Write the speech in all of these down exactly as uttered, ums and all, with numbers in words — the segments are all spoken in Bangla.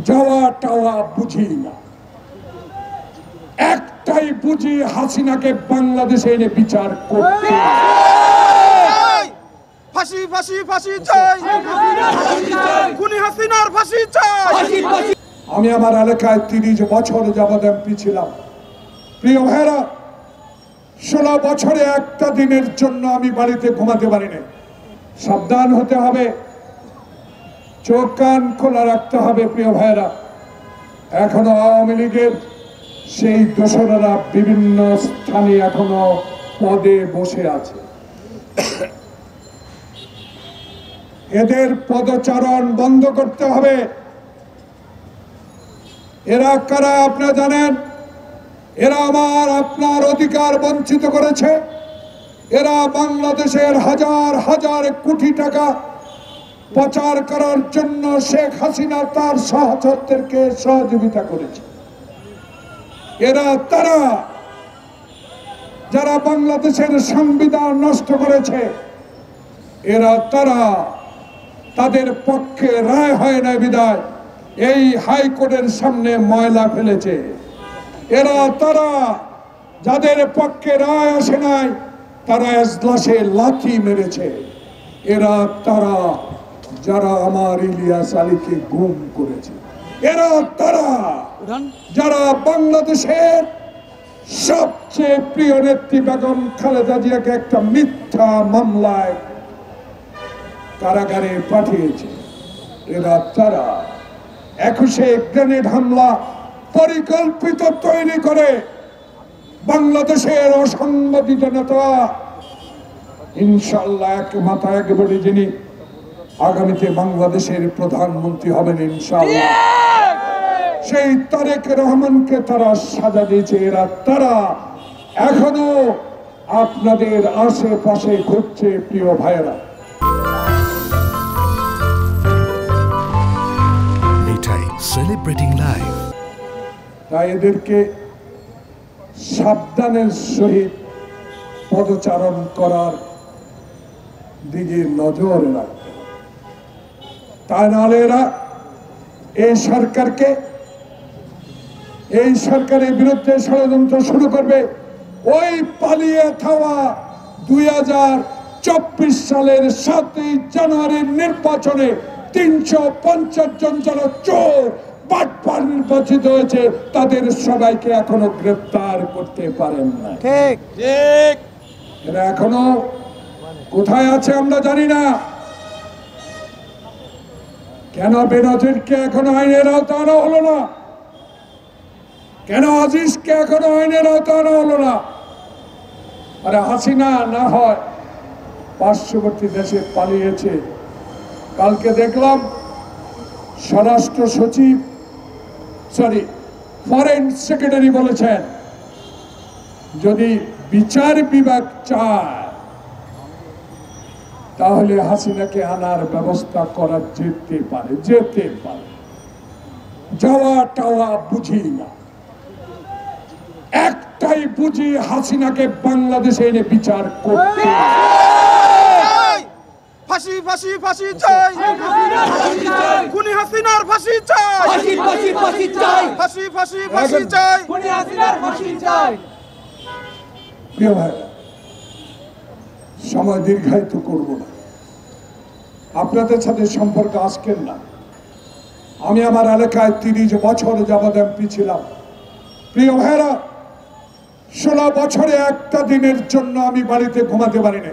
যাওয়া টাওয়া বুঝি না, একটাই বুঝি হাসিনাকে বাংলাদেশে এনে বিচার করতে। ফাঁসি ফাঁসি ফাঁসি চাই, খুনি হাসিনার ফাঁসি চাই। আমি আমার এলাকায় তিরিশ বছর যাবৎ এমপি ছিলাম। প্রিয় ভাইরা, ষোলো বছরে একটা দিনের জন্য আমি বাড়িতে ঘুমাতে পারিনি। সাবধান হতে হবে, চোখ কান খোলা রাখতে হবে। প্রিয় ভাইরা, এখনো আওয়ামী লীগের সেই দোসরেরা বিভিন্ন স্থানে এখনো পদে বসে আছে। এদের পদচারণ বন্ধ করতে হবে। এরা কারা আপনারা জানেন? এরা আমার আপনার অধিকার বঞ্চিত করেছে। এরা বাংলাদেশের হাজার হাজার কোটি টাকা পাচার করার জন্য শেখ হাসিনা তার সহচরদেরকে সহযোগিতা করেছে। এরা তারা যারা বাংলাদেশের সংবিধান নষ্ট করেছে। এরা তারা তাদের পক্ষে রায় হয় না বিধায় এই হাইকোর্টের সামনে ময়লা ফেলেছে। এরা তারা যাদের পক্ষে রায় আসে নাই, তারা এজলাসে লাথি মেরেছে। এরা তারা যারা আমার ইলিয়াস আলীকে গুম করেছে। এরা তারা যারা বাংলাদেশের সবচেয়ে প্রিয় নেত্রী বেগম খালেদা জিয়াকে একটা মিথ্যা মামলায় কারাগারে পাঠিয়েছে। এরা তারা একুশে গ্রেনেড হামলা পরিকল্পিত তৈরি করে বাংলাদেশের অসংগঠিত নেতা, ইনশাআল্লাহ এক মাথা একেবারে যিনি আগামীতে বাংলাদেশের প্রধানমন্ত্রী হবেন ইনশাআল্লাহ, সেই তারেক রহমানকে তারা সাজা দিয়েছে। এরা তারা এখনো আপনাদের আশেপাশে ঘুরছে। প্রিয় ভাইয়েরা, সেলিব্রেটিং লাইফ, তাই এদেরকে সাবধানের সহিত পদচারণ করার দিকে নজর রাখতে হবে। তাই নাহলে এরা এই সরকারকে এই সরকারের বিরুদ্ধে ষড়যন্ত্র শুরু করবে। ওই পালিয়ে থাকা দুই হাজার চব্বিশ সালের সাতই জানুয়ারির নির্বাচনে তিনশো পঞ্চাশ জন যারা চোর বাটপার নির্বাচিত হয়েছে, তাদের সবাইকে এখনো গ্রেফতার করতে পারেন না। ঠিক ঠিক এরা এখনো কোথায় আছে আমরা জানি না। কেন বেনজিরকে এখনো আইনের আওতায় আনা হলো না? কেন আজিজকে এখনো আইনের আওতায় আনা হলো না? আরে হাসিনা না হয় পার্শ্ববর্তী দেশে পালিয়েছে। কালকে দেখলাম স্বরাষ্ট্র সচিব সরি ফরেন সেক্রেটারি বলেছেন, যদি বিচার বিভাগ চায় তাহলে হাসিনাকে আনার ব্যবস্থা করা যেতে পারে যেতে পারে যাওয়া টাওয়া বুঝি না, একটাই বুঝি হাসিনাকে বাংলাদেশে এনে বিচার করতে। ফাঁসি ফাঁসি ফাঁসি চাই, খুনি হাসিনার ফাঁসি চাই। ফাঁসি ফাঁসি ফাঁসি চাই, ফাঁসি ফাঁসি ফাঁসি চাই, খুনি হাসিনার ফাঁসি চাই। প্রিয় ভাইরা, সময় দীর্ঘায়িত করব না, আপনাদের সাথে সম্পর্ক আজকের না। আমি আমার এলাকায় তিরিশ বছর যাবৎ এমপি ছিলাম। প্রিয় ভাইরা, ষোলো বছরে একটা দিনের জন্য আমি বাড়িতে ঘুমাতে পারিনি।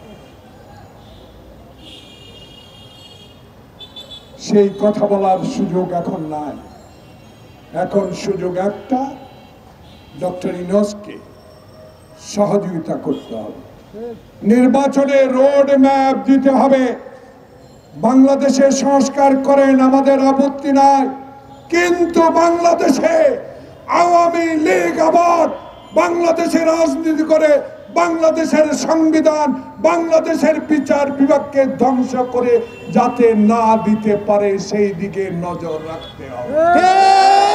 সেই কথা বলার সুযোগ এখন নাই। এখন সুযোগ একটা, ডক্টর ইউনূসকে সহযোগিতা করতে হবে, নির্বাচনে রোড ম্যাপ দিতে হবে। বাংলাদেশে সংস্কার করেন, আমাদের আপত্তি নাই, কিন্তু বাংলাদেশে আওয়ামী লীগ আবার বাংলাদেশে রাজনীতি করে বাংলাদেশের সংবিধান, বাংলাদেশের বিচার বিভাগকে ধ্বংস করে যাতে না দিতে পারে সেই দিকে নজর রাখতে হবে।